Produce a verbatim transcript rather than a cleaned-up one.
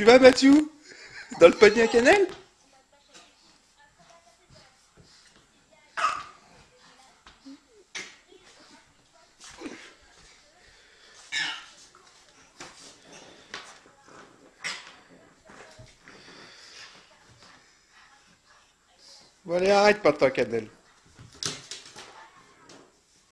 Tu vas, Mathieu? Dans le panier à cannelle? Bon, allez, arrête, pas de ta cannelle.